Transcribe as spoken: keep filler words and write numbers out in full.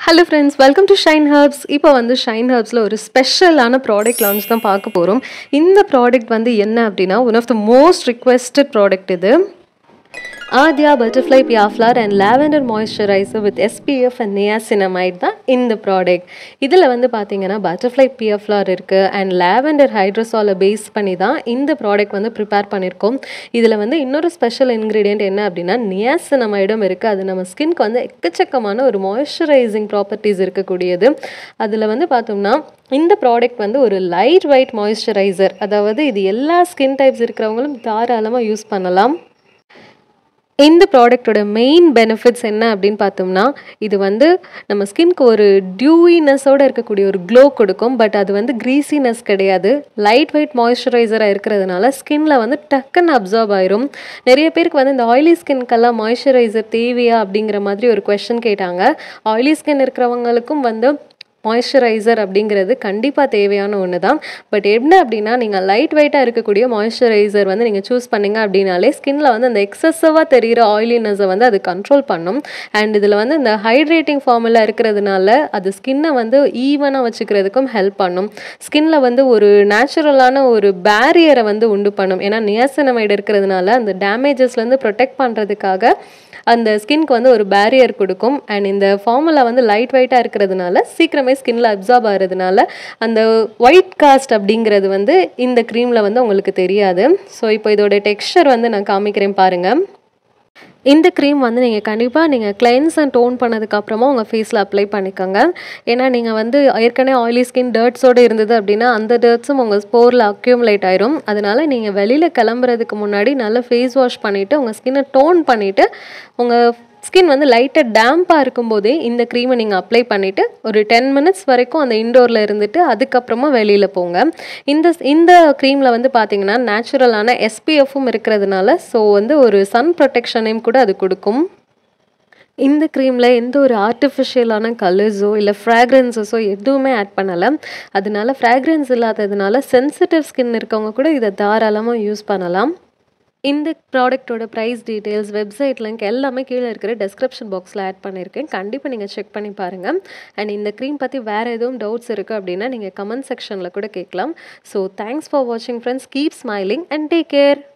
Hello friends, welcome to Shine Herbs. இப்போ வந்து Shine Herbsல ஒரு ஸ்பெஷலான ப்ராடக்ட் லான்ச் தான் பார்க்க போறோம். இந்த ப்ராடக்ட் வந்து என்ன அப்படினா one of the most requested product இது. AADYA Butterfly Pea Flower and Lavender moisturiser with S P F and Niacinamide தான் இந்த ப்ராடக்ட். இதில் வந்து பார்த்தீங்கன்னா Butterfly Pea Flower இருக்கு and Lavender hydrosol பேஸ் பண்ணி தான் இந்த ப்ராடக்ட் வந்து ப்ரிப்பேர் பண்ணியிருக்கோம். இதில் வந்து இன்னொரு ஸ்பெஷல் இன்க்ரீடியன்ட் என்ன அப்படின்னா நியாசினமைடும் இருக்குது. அது நம்ம ஸ்கின்க்கு வந்து எக்கச்சக்கமான ஒரு மாய்ஸ்சரைசிங் ப்ராப்பர்ட்டிஸ் இருக்கக்கூடியது. அதில் வந்து பார்த்தோம்னா இந்த ப்ராடக்ட் வந்து ஒரு லைட் வெயிட் மாய்ஸ்சரைசர், அதாவது இது எல்லா ஸ்கின் டைப்ஸ் இருக்கிறவங்களும் தாராளமாக யூஸ் பண்ணலாம். இந்த ப்ராடக்டோட மெயின் பெனிஃபிட்ஸ் என்ன அப்படின்னு பார்த்தோம்னா, இது வந்து நம்ம ஸ்கின்க்கு ஒரு டியூயினஸோடு இருக்கக்கூடிய ஒரு க்ளோ கொடுக்கும். பட் அது வந்து க்ரீசினஸ் கிடையாது. லைட் வெயிட் மாய்ஸ்சரைசராக இருக்கிறதுனால ஸ்கின்ல வந்து டக்குன்னு அப்சார்ப் ஆயிரும். நிறைய பேருக்கு வந்து இந்த ஆயிலி ஸ்கின்க்கெல்லாம் மாய்ஸ்சரைசர் தேவையா அப்படிங்கிற மாதிரி ஒரு கொஸ்டின் கேட்டாங்க. ஆயிலி ஸ்கின் இருக்கிறவங்களுக்கும் வந்து மாய்ஸ்சரைசர் அப்படிங்கிறது கண்டிப்பாக தேவையான ஒன்று தான். பட் என்ன அப்படின்னா, நீங்கள் லைட் வெயிட்டாக இருக்கக்கூடிய மாய்ஸ்சரைசர் வந்து நீங்கள் சூஸ் பண்ணிங்க அப்படின்னாலே ஸ்கின்ல வந்து அந்த எக்ஸசிவாக தெரிகிற ஆயிலினஸை வந்து அது கண்ட்ரோல் பண்ணும். அண்ட் இதில் வந்து இந்த ஹைட்ரேட்டிங் ஃபார்முலா இருக்கிறதுனால அது ஸ்கின்னை வந்து ஈவனாக வச்சுக்கிறதுக்கும் ஹெல்ப் பண்ணும். ஸ்கின்ல வந்து ஒரு நேச்சுரலான ஒரு பேரியரை வந்து உண்டு பண்ணும். ஏன்னா நியாசினமைடு இருக்கிறதுனால அந்த டேமேஜஸ்லேருந்து ப்ரொடெக்ட் பண்ணுறதுக்காக அந்த ஸ்கின்க்கு வந்து ஒரு பேரியர் கொடுக்கும். அண்ட் இந்த ஃபார்முலா வந்து லைட் வெயிட்டாக இருக்கிறதுனால சீக்கிரமே ஸ்கின்ல அப்சார்ப் ஆகிறதுனால அந்த ஒயிட் காஸ்ட் அப்படிங்கிறது வந்து இந்த க்ரீமில் வந்து உங்களுக்கு தெரியாது. ஸோ இப்போ இதோட டெக்ஸ்சர் வந்து நான் காமிக்கிறேன் பாருங்கள். இந்த க்ரீம் வந்து நீங்கள் கண்டிப்பாக நீங்கள் கிளென்ஸ் அண்ட் டோன் பண்ணதுக்கப்புறமா உங்கள் ஃபேஸில் அப்ளை பண்ணிக்கோங்க. ஏன்னா நீங்கள் வந்து ஏற்கனவே ஆயிலி ஸ்கின் டர்ட்ஸோடு இருந்தது அப்படின்னா அந்த டர்ட்ஸும் உங்கள் ஸ்போரில் அக்யூமுலேட் ஆயிரும். அதனால் நீங்கள் வெளியில் கிளம்புறதுக்கு முன்னாடி நல்லா ஃபேஸ் வாஷ் பண்ணிவிட்டு உங்கள் ஸ்கின்னை டோன் பண்ணிவிட்டு உங்கள் ஸ்கின் வந்து லைட்டாக டேம்பாக இருக்கும்போதே இந்த க்ரீமை நீங்கள் அப்ளை பண்ணிவிட்டு ஒரு டென் மினிட்ஸ் வரைக்கும் அந்த இன்டோரில் இருந்துட்டு அதுக்கப்புறமா வெளியில் போங்க. இந்த இந்த க்ரீமில் வந்து பார்த்தீங்கன்னா நேச்சுரலான S P F-ம் இருக்கிறதுனால ஸோ வந்து ஒரு சன் ப்ரொடெக்ஷனையும் கூட அது கொடுக்கும். இந்த க்ரீமில் எந்த ஒரு ஆர்டிஃபிஷியலான கலர்ஸோ இல்லை ஃப்ராக்ரன்ஸஸோ எதுவுமே ஆட் பண்ணலை. அதனால ஃப்ராக்ரன்ஸ் இல்லாததுனால சென்சிட்டிவ் ஸ்கின் இருக்கவங்க கூட இதை தாராளமாக யூஸ் பண்ணலாம். இந்த ப்ராடக்டோட ப்ரைஸ் டீட்டெயில்ஸ், வெப்சைட் லிங்க் எல்லாமே கீழே இருக்கிற டெஸ்கிரிப்ஷன் பாக்ஸில் ஆட் பண்ணியிருக்கேன். கண்டிப்பாக நீங்கள் செக் பண்ணி பாருங்கள். அண்ட் இந்த க்ரீம் பற்றி வேறு எதுவும் டவுட்ஸ் இருக்குது அப்படின்னா நீங்கள் கமெண்ட் செக்ஷனில் கூட கேட்கலாம். ஸோ தேங்க்ஸ் ஃபார் வாட்சிங் friends. Keep smiling and take care.